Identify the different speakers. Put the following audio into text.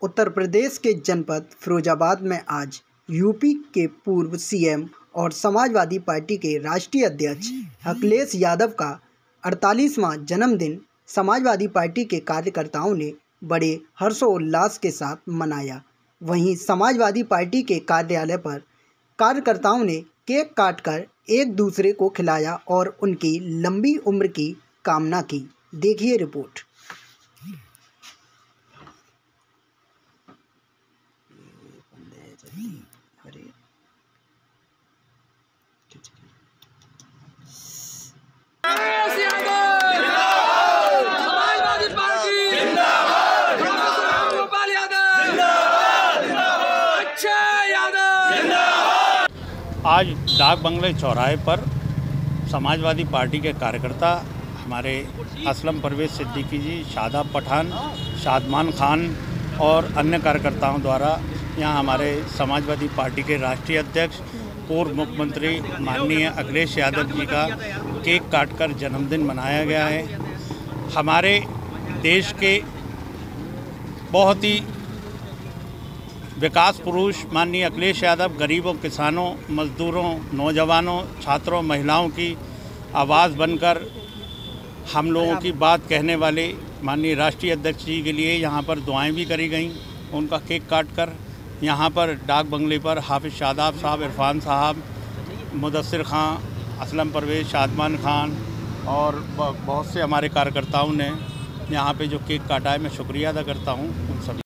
Speaker 1: उत्तर प्रदेश के जनपद फिरोजाबाद में आज यूपी के पूर्व सीएम और समाजवादी पार्टी के राष्ट्रीय अध्यक्ष अखिलेश यादव का 48वां जन्मदिन समाजवादी पार्टी के कार्यकर्ताओं ने बड़े हर्षोल्लास के साथ मनाया। वहीं समाजवादी पार्टी के कार्यालय पर कार्यकर्ताओं ने केक काटकर एक दूसरे को खिलाया और उनकी लंबी उम्र की कामना की। देखिए रिपोर्ट।
Speaker 2: आज डाक बंगले चौराहे पर समाजवादी पार्टी के कार्यकर्ता हमारे असलम परवेज़ सिद्दीकी जी, शादाब पठान, शादमान खान और अन्य कार्यकर्ताओं द्वारा यहाँ हमारे समाजवादी पार्टी के राष्ट्रीय अध्यक्ष पूर्व मुख्यमंत्री माननीय अखिलेश यादव जी का केक काटकर जन्मदिन मनाया गया है। हमारे देश के बहुत ही विकास पुरुष माननीय अखिलेश यादव गरीबों, किसानों, मजदूरों, नौजवानों, छात्रों, महिलाओं की आवाज़ बनकर हम लोगों की बात कहने वाले माननीय राष्ट्रीय अध्यक्ष जी के लिए यहाँ पर दुआएं भी करी गईं। उनका केक काटकर यहाँ पर डाक बंगले पर हाफिज़ शादाब साहब, इरफान साहब, मुदस्सिर खां, असलम परवेज़, शादमान खान और बहुत से हमारे कार्यकर्ताओं ने यहाँ पे जो केक काटा है, मैं शुक्रिया अदा करता हूँ उन सभी।